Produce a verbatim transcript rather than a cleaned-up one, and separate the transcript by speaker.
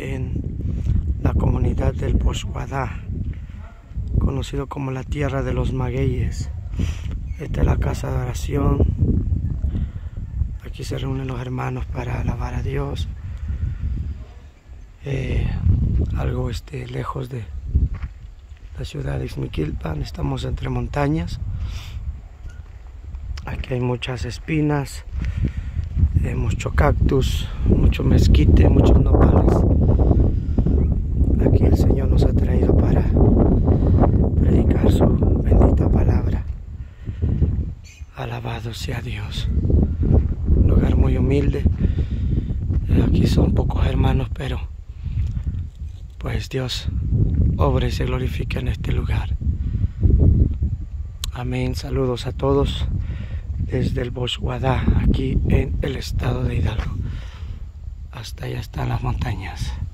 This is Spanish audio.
Speaker 1: en la comunidad del Bosguadá, conocido como la tierra de los magueyes. Esta es la casa de oración. Aquí se reúnen los hermanos para alabar a Dios. Eh, algo este, lejos de la ciudad de Ixmiquilpan, estamos entre montañas. Aquí hay muchas espinas, eh, mucho cactus, mucho mezquite, muchos nopales. Aquí el Señor nos ha traído para predicar su bendita palabra. Alabado sea Dios. Un lugar muy humilde. Eh, aquí son pocos hermanos, pero pues Dios obra y se glorifica en este lugar. Amén. Saludos a todos desde el Bosguadá, aquí en el estado de Hidalgo. Hasta allá están las montañas.